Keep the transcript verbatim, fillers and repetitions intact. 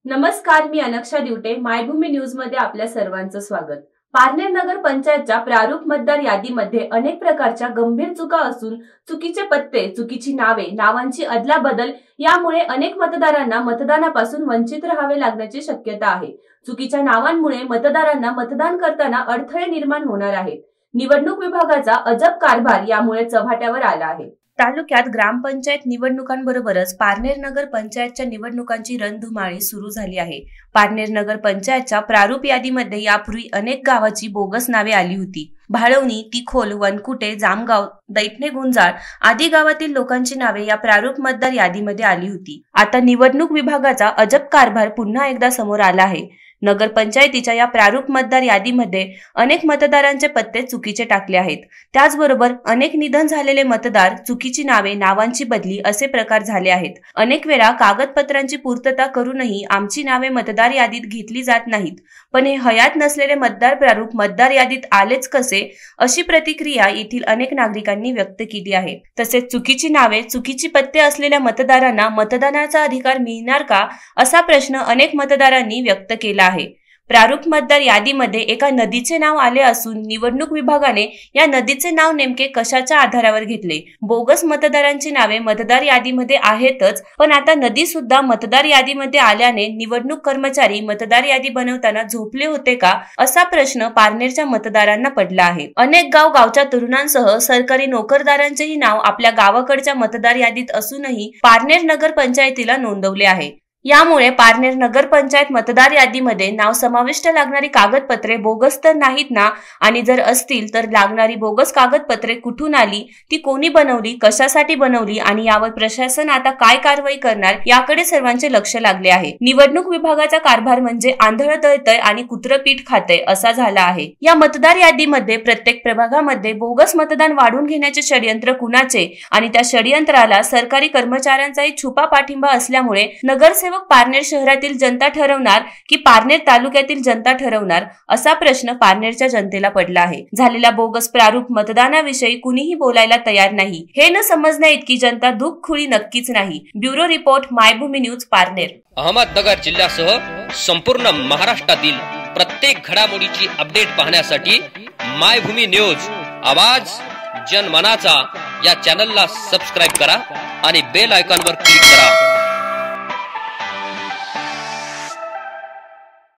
नमस्कार, मी अनक्षा दिवटे. मायभूमी न्यूज मध्ये आपल्या सर्वांचं स्वागत. पारनेर नगर पंचायतच्या प्रारूप मतदार यादीमध्ये अनेक प्रकारच्या गंभीर चुका असून चुकीचे पत्ते, चुकीची नावे, नावांची अदलाबदल यामुळे अनेक मतदारांना मतदानापासून वंचित राहावे लागण्याची शक्यता आहे. चुकीच्या नावांमुळे मतदारांना मतदान करताना अडथळे निर्माण होणार आहेत. निवडणूक विभागाचा अजब कारभार यामुळे चव्हाट्यावर आला आहे. तालुक्यात ग्रामपंचायत निवडणुकांबरोबरच पारनेर नगर पंचायतच्या निवडणुकांची रणधुमाळी सुरू झाली आहे. पारनेर नगर पंचायतच्या प्रारूप यादीमध्ये यापूर्वी अनेक गावाची बोगस नावे आली होती. भाळवणी, तिखोल, वनकुटे, जामगाव, दैठणे, गुंजाळ आदी गावातील लोकांची नावे या प्रारूप मतदार यादीमध्ये आली होती. आता निवडणूक विभागाचा अजब कारभार पुन्हा एकदा समोर आला आहे. नगर पंचायतीच्या या प्रारूप मतदार यादीमध्ये अनेक मतदारांचे पत्ते चुकीचे टाकले आहेत. त्याचबरोबर अनेक निधन झालेले मतदार, चुकीची नावे, नावांची बदली असे प्रकार झाले आहेत. अनेक वेळा कागदपत्रांची पूर्तता करूनही आमची नावे मतदार यादीत घेतली जात नाहीत. पण हे हयात नसलेले मतदार प्रारूप मतदार यादीत आलेच कसे, अशी प्रतिक्रिया येथील अनेक नागरिकांनी व्यक्त केली आहे. तसेच चुकीची नावे, चुकीची पत्ते असलेल्या मतदारांना मतदानाचा अधिकार मिळणार का, असा प्रश्न अनेक मतदारांनी व्यक्त केला आहे. प्रारूप मतदार यादीमध्ये एका नदीचे नाव आले असून निवडणूक विभागाने या नदीचे नाव नेमके कशाच्या आधारावर घेतले? बोगस मतदारांची नावे मतदार यादीमध्ये आहेतच, पण आता नदी सुद्धा मतदार यादीमध्ये आल्याने निवडणूक कर्मचारी मतदार यादी बनवताना झोपले होते का, असा प्रश्न पारनेरच्या मतदारांना पडला आहे. अनेक गाव गावच्या तरुणांसह सरकारी नोकरदारांचेही नाव आपल्या गावाकडच्या मतदार यादीत असूनही पारनेर नगर पंचायतीला नोंदवले आहे. यामुळे पारनेर नगर पंचायत मतदार यादीमध्ये नाव समाविष्ट लागणारी कागदपत्रे बोगस तर नाहीत ना, आणि जर असतील तर लागणारी बोगस कागदपत्रे कुठून आली, ती कोणी बनवली, कशासाठी बनवली आणि यावर प्रशासन आता काय कारवाई करणार, याकडे सर्वांचे लक्ष लागले आहे. निवडणूक विभागाचा कारभार म्हणजे आंधळ तळतय आणि कुत्र पीठ खाते असा झाला आहे. या मतदार यादीमध्ये प्रत्येक प्रभागामध्ये बोगस मतदान वाढून घेण्याचे षडयंत्र कुणाचे आणि त्या षडयंत्राला सरकारी कर्मचाऱ्यांचाही छुपा पाठिंबा असल्यामुळे नगरसेवक पारनेर शहरातील जनता ठरवणार की पारनेर तालुक्यातील जनता ठरवणार, असा प्रश्न पारनेरच्या जनतेला पडला आहे. झालेल्या बोगस प्रारूप मतदानाविषयी कुणीही बोलायला तयार नाही. हे न समजण्या इतकी जनता दुःखखुळी नक्कीच नाही. Bureau report, Maybhumi news, Parner. Ahmednagar जिल्ह्यासह संपूर्ण महाराष्ट्रातील प्रत्येक घडामोडीची अपडेट पाहण्यासाठी मायभूमी न्यूज आवाज जनमनाचा या चॅनलला सबस्क्राइब करा आणि बेल आयकॉनवर क्लिक करा.